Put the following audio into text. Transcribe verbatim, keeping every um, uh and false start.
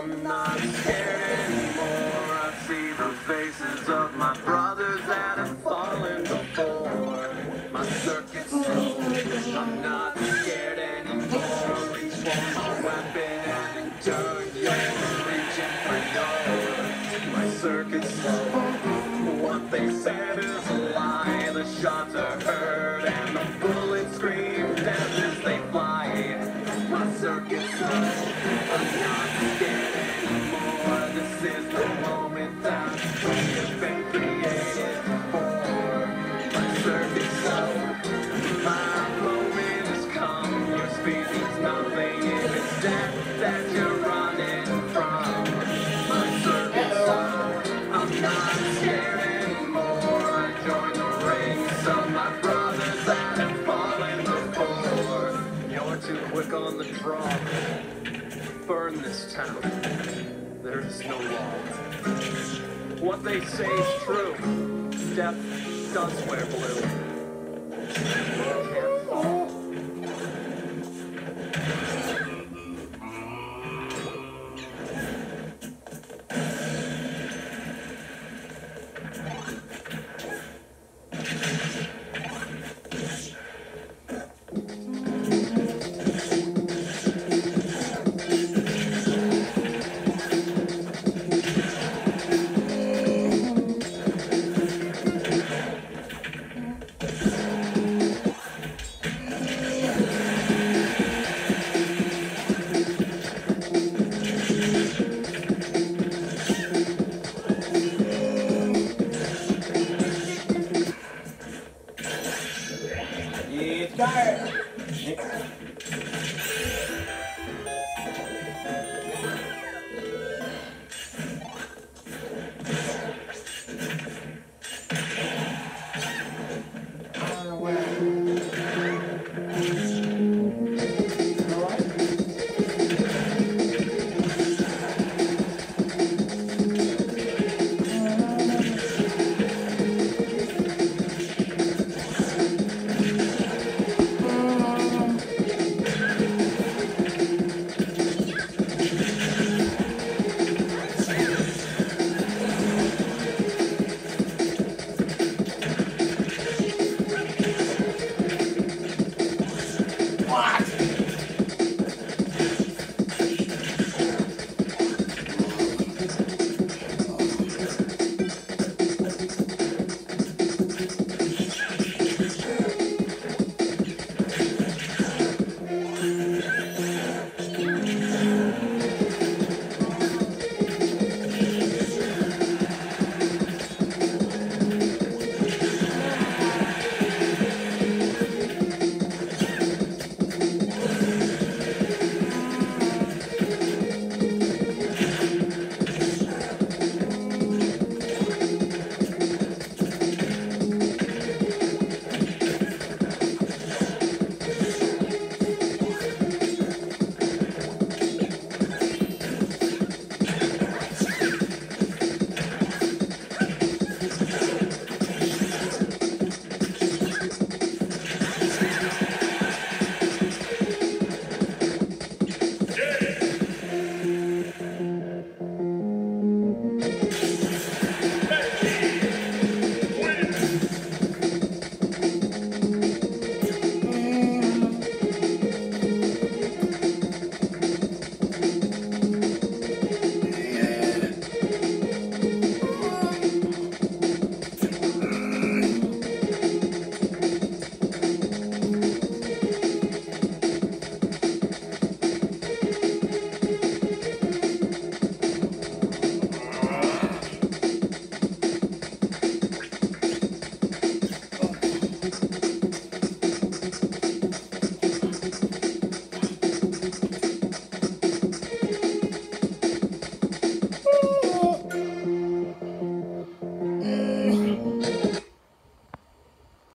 I'm not scared anymore. I see the faces of my brothers that have fallen before. My circuit's through. I'm not scared anymore. Reach for my weapon and endure. You're reaching for yours. My circuit's slow. What they said is a lie. The shots are heard and the bullets scream death as they fly. My circuit's slow. I'm not scared anymore. This is the moment that we have been created for. My circuit's slow. My moment has come. Your speed means nothing if it's death that you're running from. My circuit's slow. I'm not scared anymore. I join the ranks of my brothers that have fallen before. You're too quick on the draw. Burn this town. There is no law. What they say is true. Death does wear blue.